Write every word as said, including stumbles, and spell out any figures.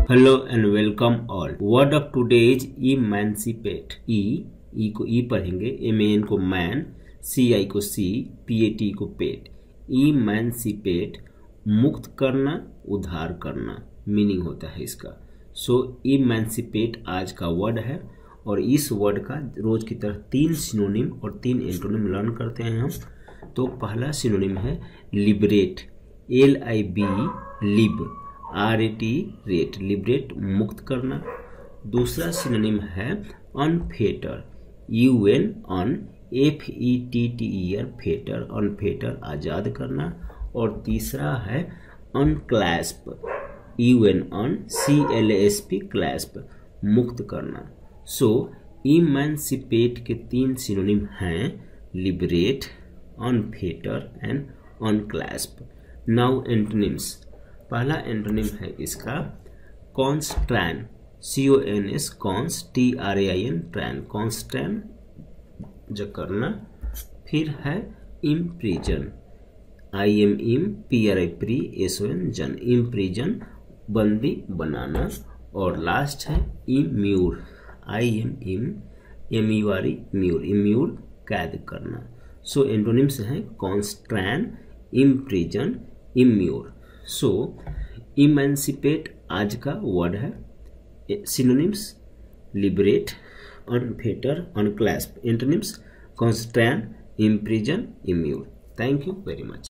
Hello and welcome all. Word of today is emancipate. E E को E पढ़ेंगे, M A N को man, C I को C, P A T को पेट. Emancipate मुक्त करना, उद्धार करना मीनिंग होता है इसका. सो emancipate आज का वर्ड है और इस वर्ड का रोज की तरह तीन सिनोनिम और तीन एंटोनिम लर्न करते हैं हम. तो पहला सिनोनिम है liberate, L I B lib, R A T rate, liberate मुक्त करना. दूसरा सिनोनिम है unfetter, U N un, F E T T E R fetter, unfetter आज़ाद करना. और तीसरा है unclasp, U N un, C L S P clasp, मुक्त करना. सो इमेंसिपेट के तीन सिनोनिम हैं liberate, unfetter and unclasp. Now antonyms. पहला एंटोनिम है इसका constrain, C O N S, cons, T R A I N, train, constrain जकड़ना. फिर है imprison, I M im, P R I pri, S O N son, imprison बंदी बनाना. और last है immure, I M im, M U R E mure, immure कैद करना. सो antonyms हैं कॉन्स्ट्रैन, इम्प्रिजन, इम्यूर. सो इमेंसिपेट आज का वर्ड है. Synonyms liberate, unfetter, unclasp. Antonyms constrain, imprison, immure. Thank you very much.